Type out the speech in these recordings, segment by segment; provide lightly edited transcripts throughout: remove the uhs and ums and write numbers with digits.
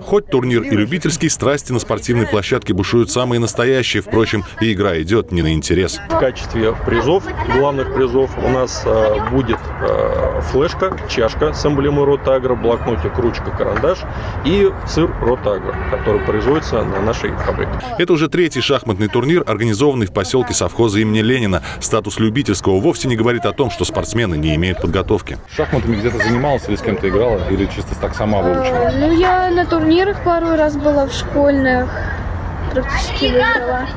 Хоть турнир и любительский, страсти на спортивной площадке бушуют самые настоящие. Впрочем, и игра идет не на интерес. В качестве призов, главных призов, у нас будет флешка, чашка с эмблемой Ротагро, блокнотик, ручка, карандаш и сыр Ротагро, который производится на нашей фабрике. Это уже третий шахматный турнир, организованный в поселке совхоза имени Ленина. Статус любительского вовсе не говорит о том, что спортсмены не имеют подготовки. Шахматами где-то занималась или с кем-то играла, или чисто так сама выучила? Ну, я на турнирах пару раз была, в школьных, практически выиграла.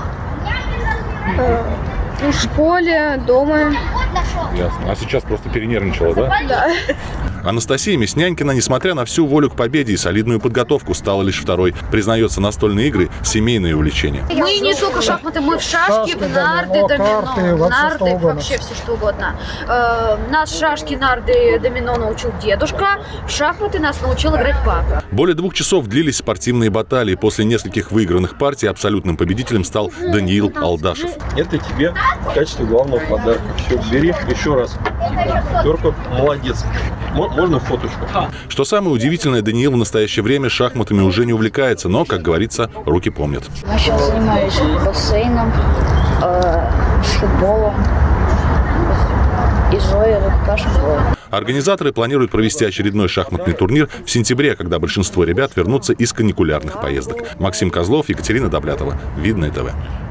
В школе, дома. Ясно. А сейчас просто перенервничала, да? Да. Анастасия Мяснянькина, несмотря на всю волю к победе и солидную подготовку, стала лишь второй. Признается, настольные игры – семейное увлечение. Мы не только шахматы, мы в шашки, в нарды, домино, нарды, вообще все что угодно. Нас шашки, нарды, домино научил дедушка, в шахматы нас научил играть папа. Более 2 часов длились спортивные баталии. После нескольких выигранных партий абсолютным победителем стал Даниил Алдашев. Это тебе в качестве главного подарка. Все, бери еще раз. Пятерка, молодец. Можно фоточку? Что самое удивительное, Даниил в настоящее время шахматами уже не увлекается, но, как говорится, руки помнят. Я сейчас занимаюсь бассейном, футболом, и Зоя рукопашной. Организаторы планируют провести очередной шахматный турнир в сентябре, когда большинство ребят вернутся из каникулярных поездок. Максим Козлов, Екатерина Доблятова. Видное ТВ.